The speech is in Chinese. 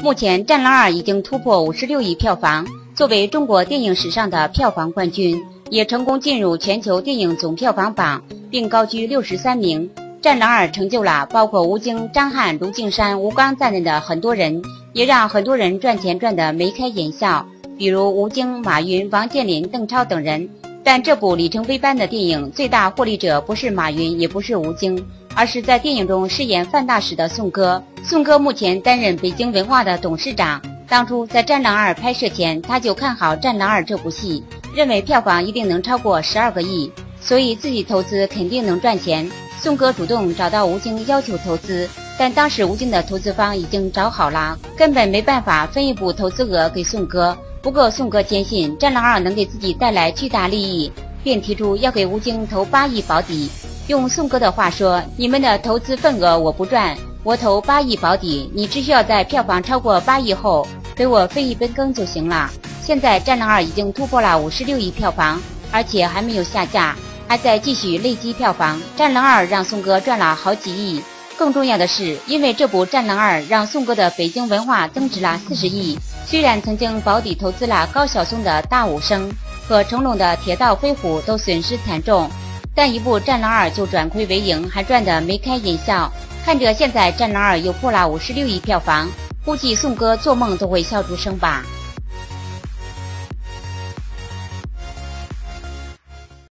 目前《战狼2》已经突破56亿票房，作为中国电影史上的票房冠军，也成功进入全球电影总票房榜，并高居63名。《战狼2》成就了包括吴京、张翰、卢靖姗、吴刚在内的很多人，也让很多人赚钱赚得眉开眼笑，比如吴京、马云、王健林、邓超等人。但这部里程碑般的电影最大获利者不是马云，也不是吴京，而是在电影中饰演范大使的宋哥。宋哥目前担任北京文化的董事长，当初在《战狼2》拍摄前，他就看好《战狼2》这部戏，认为票房一定能超过12个亿，所以自己投资肯定能赚钱。宋哥主动找到吴京要求投资，但当时吴京的投资方已经找好了，根本没办法分一部投资额给宋哥。不过宋哥坚信《战狼2》能给自己带来巨大利益，便提出要给吴京投8亿保底。用宋哥的话说，你们的投资份额我不赚，我投8亿保底，你只需要在票房超过8亿后给我分一杯羹就行了。现在《战狼2》已经突破了56亿票房，而且还没有下架，还在继续累积票房。《战狼2》让宋哥赚了好几亿，更重要的是，因为这部《战狼2》让宋哥的北京文化增值了40亿。虽然曾经保底投资了高晓松的大武生和成龙的铁道飞虎都损失惨重，但一部《战狼2》就转亏为盈，还赚得眉开眼笑。看着现在《战狼2》又破了56亿票房，估计宋哥做梦都会笑出声吧。